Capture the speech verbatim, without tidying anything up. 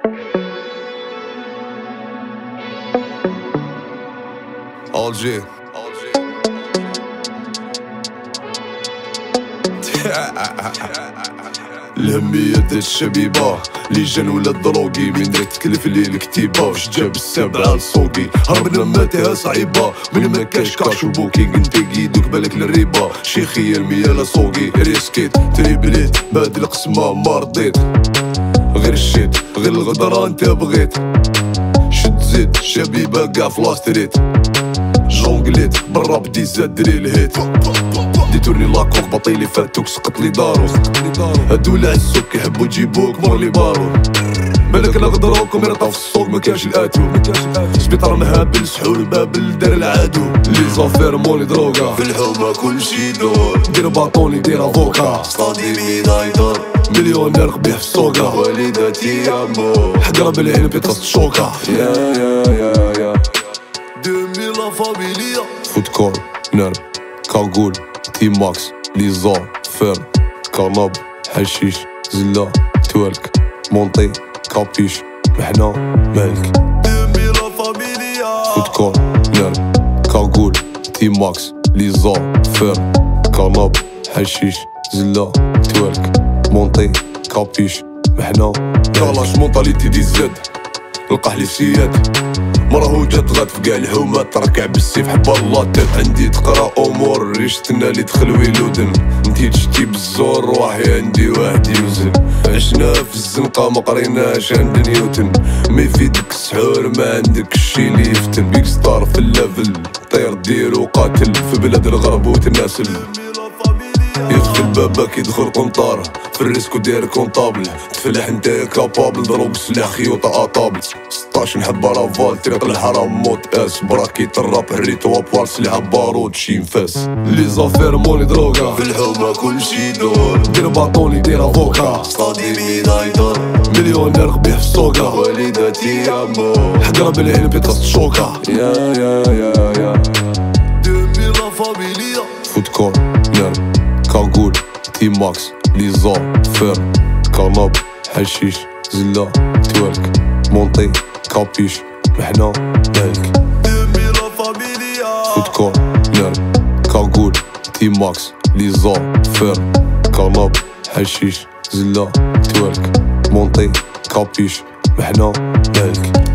Alger. الهمية ديال الشبيبة لي جان ولا الدروغي من درك تكلف ليه الكتيبة واش جاب السابعة للسوقي هربنا ماتها صعيبة من ما كاش كاش وبوكينغ انت قيدوك بالك للريبة شي خيال ميا سوقي ريسكيت تريبليت بهاد القسمة ما رضيت غير الشيت غير الغدرة انت بغيت شد زيد شبيبة كاع في لاستريت جونغليت برا بدي زاد دري الهيت ديتوني لاكوك باطيلي فاتوك سقطلي دارو هادو العزوك كيحبو يجيبوك مورلي بارو بالك لا غدروكم يرطاو في السوق مكانش الاتو سبيطار مهابل سحور بابل دار العادو لي زافير مولي دروغا في الحومة كلشي يدور دير باطوني دير افوكا ستادي ميداي دور مليونير قبيح في السوقا والداتي يامو حقرا بالعين بيطاس الشوكا يا يا يا يا دومي لا فاميليا فوت كور نرب كاغول تي ماكس ليزار فيرم كرنب حشيش زلا توالك مونطي كابيش محنا مالك دومي لا فاميليا فوت كور نرب كاغول تي ماكس ليزار فيرم كرنب حشيش زلا توالك مونطي كابيش محنا كلاش مونطاليتي دي زاد القحلي سياد مراه جات غاد في قاع الحومات تركع بالسيف حبا الله تات عندي تقرا امور ريش تنا لي دخل ويلودن انتي تشتي بالزور روحي عندي واحد يوزن عشنا في الزنقه ما قريناش عند نيوتن ما يفيدك السحور ما عندك الشي لي يفتن بيك ستار في الليفل طير ديرو قاتل في بلاد الغرب وتناسل يفتح باباك يدخل قنطار في الريسكو داير كونطابل تفلح انت كابابل ضرب السلاح خيوطة اطابل ستاش نحب رافال طريق الحرام موت اس براكيت الراب حريت وابوال سلاح بارود شي نفاس لي زافير مولي دروغا في الحومة كلشي يدور دير باطوني دير افوكا ستادي ميداي دور مليونير قبيح في السوقا والداتي يامو حقرا بالعين بيطاس الشوكا يا يا يا يا دومي لا فاميليا فوت كور نرب كاغول تي ماكس ليزار فيرم كرنب حشيش زلا توالك مونطي كابيش محنا مالك دومي لا فاميليا فوت كور نرب كاغول تي ماكس ليزار فيرم كرنب حشيش زلا توالك مونطي كابيش محنا مالك